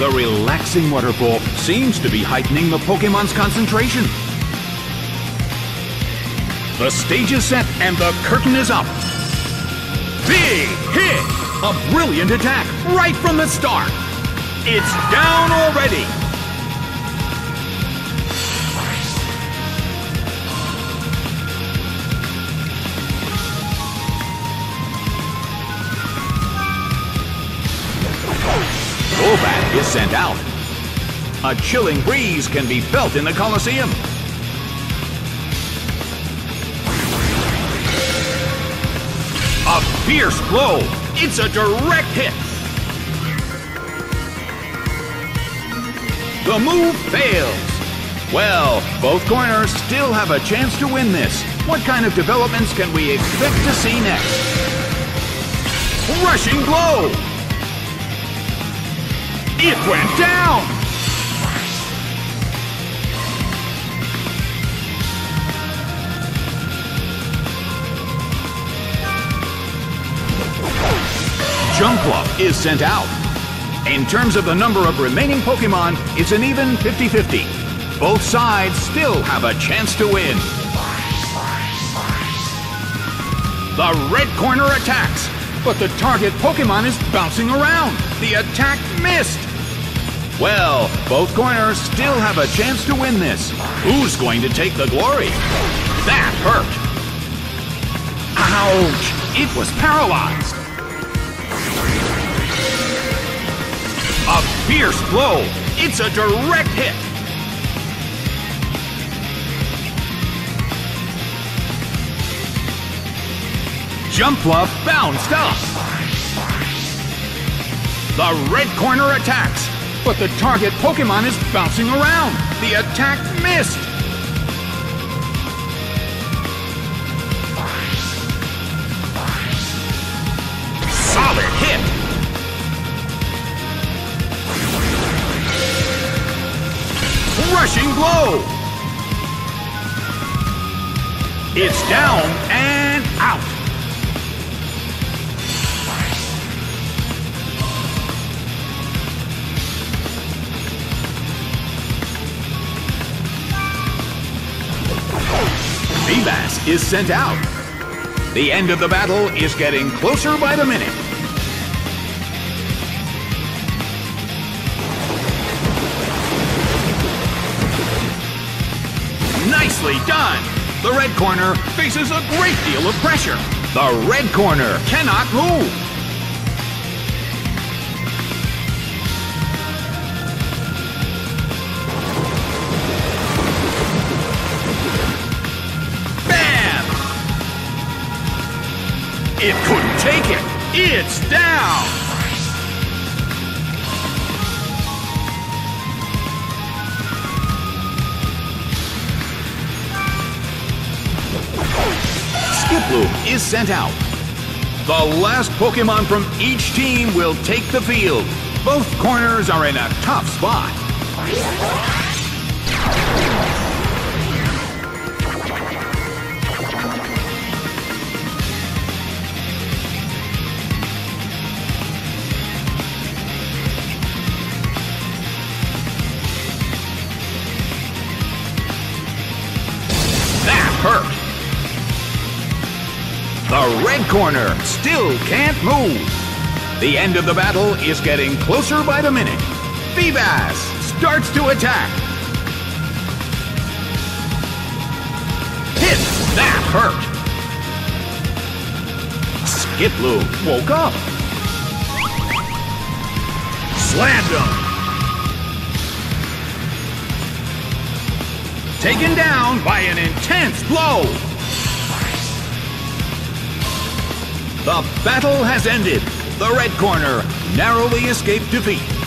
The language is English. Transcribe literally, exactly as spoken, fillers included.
The relaxing waterfall seems to be heightening the Pokemon's concentration. The stage is set and the curtain is up. Big hit! A brilliant attack right from the start. It's down already. Golbat is sent out. A chilling breeze can be felt in the Colosseum. A fierce blow. It's a direct hit. The move fails. Well, both corners still have a chance to win this. What kind of developments can we expect to see next? Rushing blow. It went down! Jumpluff is sent out. In terms of the number of remaining Pokemon, it's an even fifty fifty. Both sides still have a chance to win. The red corner attacks, but the target Pokemon is bouncing around. The attack missed. Well, both corners still have a chance to win this. Who's going to take the glory? That hurt. Ouch! It was paralyzed. A fierce blow. It's a direct hit. Jumpluff bounced up. The red corner attacks, but the target Pokemon is bouncing around. The attack missed. Solid hit. Rushing blow. It's down and out. Feebas is sent out. The end of the battle is getting closer by the minute. Nicely done! The red corner faces a great deal of pressure. The red corner cannot move. It couldn't take it. It's down. Skiploom is sent out. The last Pokemon from each team will take the field. Both corners are in a tough spot. Hurt. The red corner still can't move. The end of the battle is getting closer by the minute. Feebas starts to attack. Hit! That hurt. Skiploom woke up. Slammed him. Taken down by an intense blow. The battle has ended. The red corner narrowly escaped defeat.